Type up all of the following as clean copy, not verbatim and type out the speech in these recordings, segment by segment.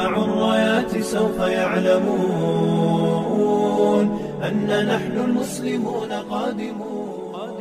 رفعوا الرايات سوف يعلمون أن نحن المسلمون قادمون.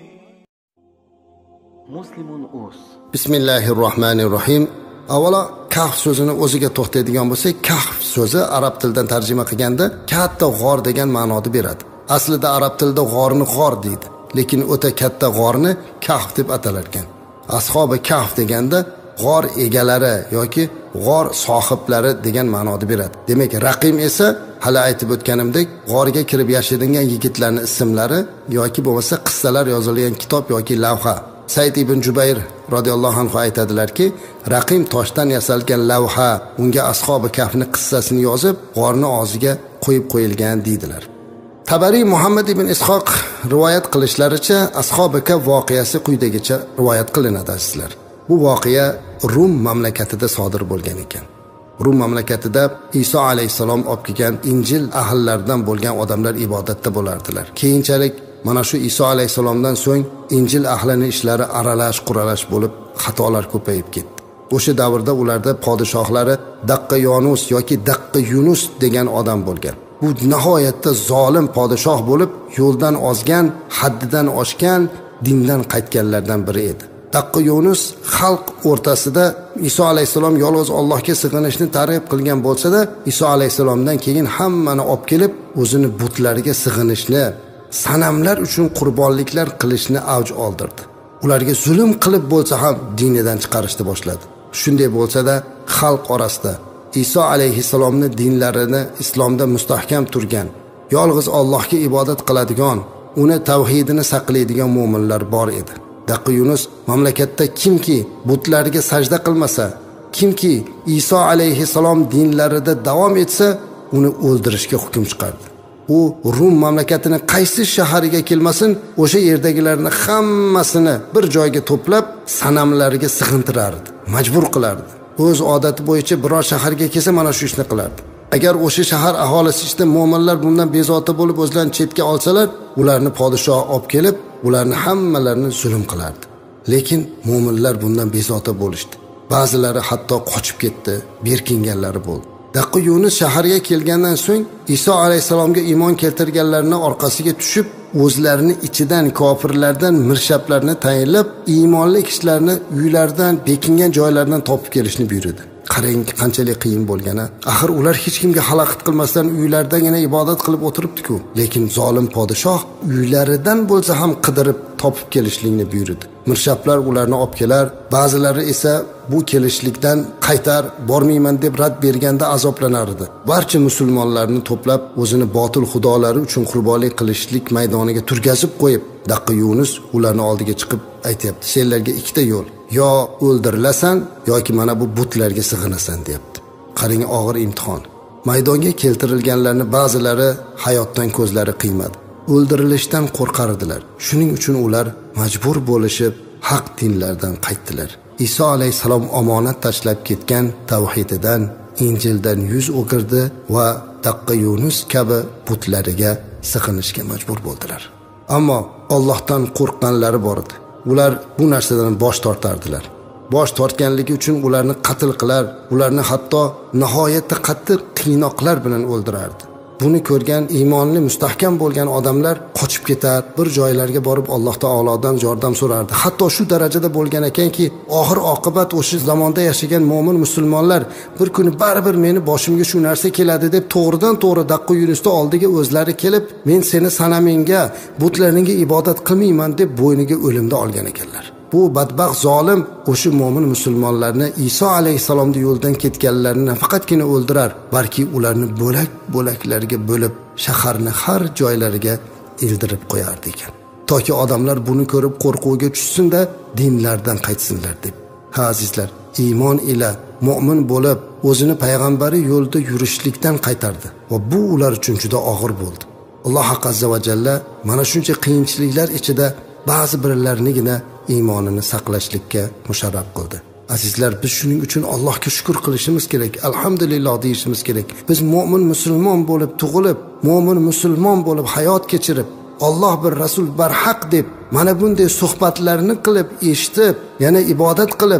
Bismillahirrohmanirrohim. Avvalo kahf so'zini o'ziga to'xtaydigan bo'lsak, kahf so'zi arab tilidan tarjima qilganda katta g'or degan ma'noni beradi. Aslida arab tilida g'orni g'or deydi, lekin o'ta katta g'orni kahf deb atalar ekan. Ashobi kahf deganda g'or egalari yoki g'or sohiblari degan ma'noni beradi. Demak, raqim esa hali aytib o'tganimdek, g'orga kirib yashagan yigitlarning ismlari yoki bo'lmasa qissalar yozilgan kitob yoki lavha. Said ibn Jubayr radhiyallohu anhu aytadilarki, raqim toshdan yasalgan lavha, unga ashobi kahfni qissasini yozib, g'orning og'ziga qo'yib qo'yilgan deydilar. Tabari Muhammad ibn Ishoq rivoyat qilishlaricha, ashobi kahf voqeasi quyidagicha rivoyat qilinadi azizlar. Bu voqea Rum mamlakatida sodir bo'lgan ekan. Rum mamlakatida Iso alayhisalom olib kelgan Injil ahllaridan bo'lgan odamlar ibodatda bo'lardilar. Keyinchalik mana shu Iso alayhisalomdan so'ng Injil ahlining ishlari aralash-quralash bo'lib, xatolar ko'payib ketdi. O'sha davrda ularda podshohlari Daqqa Yunus yoki Daqqa Yunus degan odam bo'lgan. Bu nihoyatda zolim podshoh bo'lib, yo'ldan ozgan, haddidan oshgan, dindan qaytganlardan biri edi. Daqqa Yunus xalq o'rtasida Iso alayhisalom yolg'iz Allohga sig'inishni targ'ib qilgan bo'lsa-da, Iso alayhisalomdan keyin hammani olib kelib, o'zini butlariga sig'inishni, sanamlar uchun qurbonliklar qilishni avj oldirdi. Ularga zulm qilib bo'lsa ham dinidan chiqarishni boshladi. Shunday bo'lsa-da, xalq orasida Iso alayhisalomning dinlarini islomda mustahkam turgan, yolg'iz Allohga ibodat qiladigan, uni tavhidini saqlaydigan mu'minlar bor edi. Daqqa Yunus mamlakatda kimki butlarga sajda qilmasa, kimki Iso alayhisalom dinlarida davom etsa, uni o'ldirishga hukm chiqardi. U Rum mamlakatining qaysi shahariga kelmasin, o'sha yerdagilarni hammasini bir joyga to'plab, sanamlariga sig'intirardi, majbur qilardi. O'z odati bo'yicha biror shaharga kelsa mana shu ishni qilardi. Agar o'sha shahar aholisi ichida mu'minlar bundan bezovta bo'lib o'zlarini chetga olsalar, ularni podshoh olib kelib, ularni hammalarini zulm qilardi. Lekin mu'minlar bundan bezovta bo'lishdi. Ba'zilari hatto qochib ketdi, berkinganlari bo'ldi. Daqqa Yunus shaharga kelgandan so'ng Iso alayhisalomga iymon keltirganlarning orqasiga tushib, o'zlarini ichidan kofirlardan mirshablarni tayinlab, iymonli kishilarni uylaridan, bekingan joylardan topib kelishni buyurdi. Qarang, qanchalik qiyin bo'lgani. Axir ular hech kimga xalaqit qilmasdan uylardagina ibodat qilib o'tiribdi-ku. Lekin zolim podshoh uylaridan bo'lsa ham qidirib topib kelishlikni buyurdi. Mirshablar ularni olib kelar, ba'zilari esa bu kelishlikdan qaytar, bormayman deb rad berganda azoblanardi. Barcha musulmonlarni to'plab, o'zini botil xudolari uchun qurbonlik qilishlik maydoniga turgazib qo'yib, Daqqa Yunus ularning oldiga chiqib aytibdi: "Senlarga ikkita yo'l. Yo o'ldirilasan yoki mana bu butlarga sig'inasan", deyapti. Qarang, og'ir imtihon. Maydonga keltirilganlarni ba'zilari hayotdan ko'zlari qiymadi. O'ldirilishdan qo'rqardilar. Shuning uchun ular majbur bo'lishib haq dinlardan qaytdilar. Iso alayhisalom omonat tashlab ketgan tavhididan, Injildan yuz o'girdi va Daqqa Yunus kabi butlariga sig'inishga majbur bo'ldilar. Ammo Allohdan qo'rqqanlari bor edi. Ular bu narsadan bosh tortardilar. Bosh tortganligi uchun ularni qatl qilar, ularni hatto nihoyatda qattiq qiynoqlar bilan o'ldirardi. Buni ko'rgan iymonli mustahkam bo'lgan odamlar qochib ketar, bir joylarga borib Alloh taolodan yordam so'rardi. Hatto shu darajada bo'lgan ekanki, oxir oqibat o'sha zamonda yashagan mo'min musulmonlar bir kuni baribir meni boshimga shu narsa keladi deb to'g'ridan to'g'ri Daqqa Yunusning oldiga o'zlari kelib, men seni sanamingga, butlaringga ibodat qilmayman deb bo'yniga o'limda olgan ekanlar. Bu badbaxt zolim o'sha mo'min musulmonlarni Iso alayhisalomning yo'ldan ketganlarini faqatgina o'ldirar, balki ularni bo'lak-bo'laklarga bo'lib, shaharning har joylariga ildirib qo'yardi ekan. Toki odamlar buni ko'rib qo'rquvga tushsin-da, dinlardan qaytsinlar deb. Ha azizlar, iymon ila mu'min bo'lib, o'zini payg'ambari yo'lida yurishlikdan qaytardi va bu ular uchun juda og'ir bo'ldi. Alloh azza va jalla mana shuncha qiyinchiliklar ichida ba'zi birlarnigina iymonini saqlashlikka musharraf qildi. Azizlar, biz shuning uchun Allohga shukr qilishimiz kerak, alhamdulillah deyishimiz kerak. Biz mu'min musulmon bo'lib tug'ilib, mu'min musulmon bo'lib hayot kechirib, Alloh bir rasul bir haq deb mana bunday suhbatlarni qilib, eshitib, yana ibodat qilib,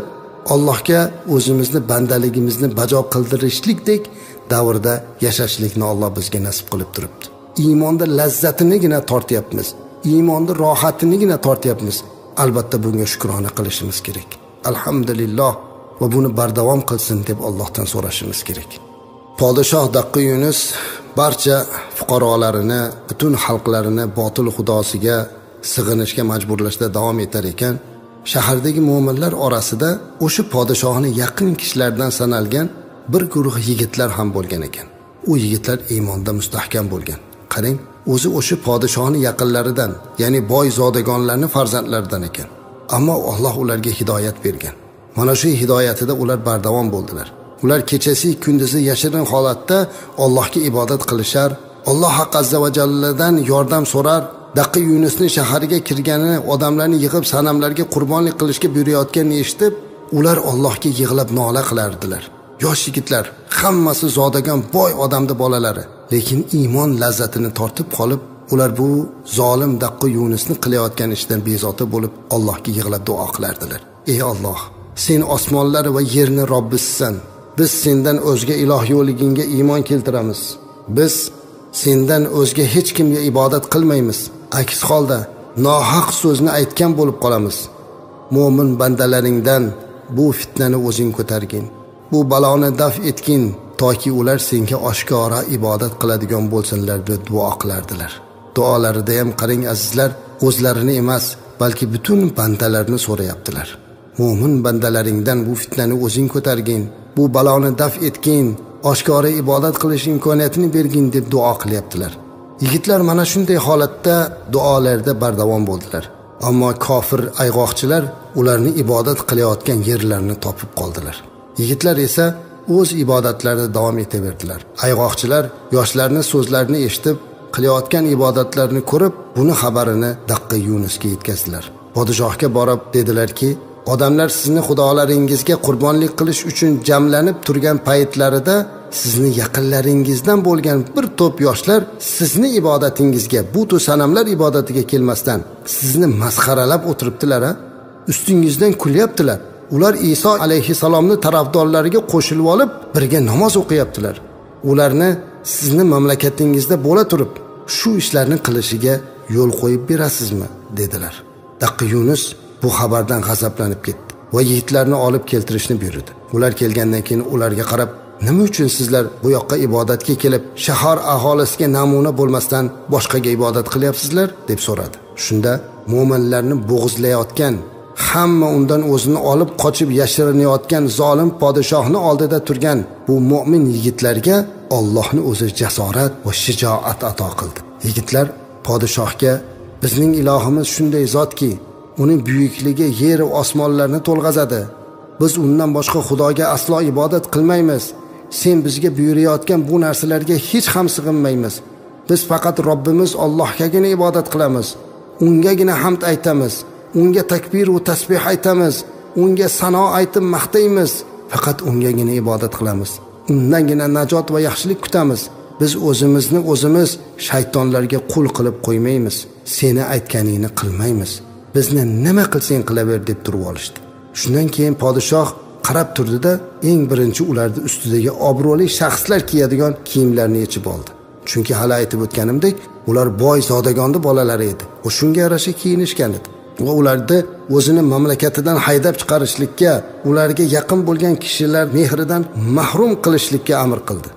Allohga o'zimizni bandaligimizni bajo qildirishlikdek davrda yashashlikni Alloh bizga nasib qilib turibdi. Iymonda lazzatinigina tortyapmiz. Iymonda rohatinigina tortyapmiz. Albatta bunga shukrona qilishimiz kerak. Alhamdulillah va buni bardavom qilsin deb Allohdan so'rashimiz kerak. Podshoh Daqqa Yunus barcha fuqarolarini, butun xalqlarini botil xudosiga sig'inishga majburlashda davom etar ekan, shahardagi mu'minlar orasida o'sha podshohning yaqin kishilaridan sanalgan bir guruh yigitlar ham bo'lgan ekan. U yigitlar iymonda mustahkam bo'lgan. Qarang, o'zi o'sha podshohning yaqinlaridan, ya'ni boy zodagonlarning farzandlaridan ekan. Ammo Alloh ularga hidoyat bergan. Mana shu hidoyatida ular bardavom bo'ldilar. Ular kechasi kunduzi yashirin holatda Allohga ibodat qilishar, Alloh azza va jalladan yordam so'rar. Daqqa Yunusning shahariga kirganini, odamlarni yig'ib sanamlarga qurbonlik qilishga buyurayotganini eshitib, ular Allohga yig'lab nola qilardilar. Yosh yigitlar, hammasi zodagon boy odamda bolalari, lekin iymon lazzatini tortib qolib, ular bu zolim Daqqa Yunusni qilayotgan ishdan bezovta bo'lib Allohga yig'lab duo qilardilar. Ey Alloh, sen osmonlar va yerni Robbisisan. Biz sendan o'zga iloh yo'ligingga iymon keltiramiz. Biz sendan o'zga hech kimga ibodat qilmaymiz. Aks holda nohaq so'zni aytgan bo'lib qolamiz. Mo'min bandalaringdan bu fitnani o'zing ko'targin. Bu baloni daf etgin, toki ular senga oshkora ibodat qiladigan bo'lsinlar deb duo qilardilar. Duolarida ham qarang azizlar, o'zlarini emas, balki butun bandalarni so'rayaptilar. Mo'min bandalaringdan bu fitnani o'zing ko'targin, bu baloni daf etgin, oshkora ibodat qilish imkoniyatini bergin deb duo qilyaptilar. Yigitlar mana shunday holatda duolarda bardavom bo'ldilar. Ammo kofir ayg'oqchilar ularni ibodat qilayotgan yerlarini topib qoldilar. Yigitlar esa o'z ibodatlarida davom etaverdilar. Ayg'oqchilar yoshlarning so'zlarini eshitib, qilayotgan ibodatlarini ko'rib, buni xabarini Daqqa Yunusga yetkazdilar. Podshohga borib dedilarki, odamlar sizni xudolaringizga qurbonlik qilish uchun jamlanib turgan paytlarida sizni yaqinlaringizdan bo'lgan bir to'p yoshlar sizni ibodatingizga, butu sanamlar ibodatiga kelmasdan sizni masxaralab o'tiribdilar. Ustingizdan kulyaptilar. Ular Iso alayhisalomni tarafdorlariga qo'shilib olib birga namoz o'qiyaptilar. Ularni sizni mamlakatingizda bo'la turib shu ishlarni qilishiga yo'l qo'yib berasizmi dedilar. Daqqa Yunus bu xabardan g'azablanib ketdi va yigitlarni olib keltirishni buyurdi. Ular kelgandan keyin ularga qarab, nima uchun sizlar bu yoqqa ibodatga kelib, shahar aholisiga namuna bo'lmasdan boshqaga ibodat qilyapsizlar deb so'radi. Shunda mu'minlarni bo'g'izlayotgan, hamma undan o'zini olib qochib yashirinayotgan zolim podshohning oldida turgan bu mu'min yigitlarga Allohning o'zi jasorat va shijoat ato qildi. Yigitlar podshohga, bizning ilohimiz shunday zotki, uning buyukligi yer va osmonlarni to'lg'azadi. Biz undan boshqa xudoga aslo ibodat qilmaymiz. Sen bizga buyurayotgan bu narsalarga hech ham sig'inmaymiz. Biz faqat Robbimiz Allohgagina ibodat qilamiz. Ungagina hamd aytamiz. Unga takbir va tasbih aytamiz. Unga sano aytib maqtaymiz. Faqat ungagina ibodat qilamiz. Undangina najot va yaxshilik kutamiz. Biz o'zimizni o'zimiz shaytonlarga qul qilib qo'ymaymiz. Seni aytganingni qilmaymiz. Bizni nima qilsang qilaver deb turib olishdi. Shundan keyin podshoh qarab turdi-da, eng birinchi ularning ustidagi obro'li shaxslar kiyadigan kiyimlarni yechib oldi. Chunki hali aytib o'tganimdek, ular boy zodagonning bolalari edi. Va shunga yarasha kiyinishgan edi. Va ularni o'zini mamlakatidan haydab chiqarishlikka, ularga yaqin bo'lgan kishilar mehridan mahrum qilishlikka amr qildi.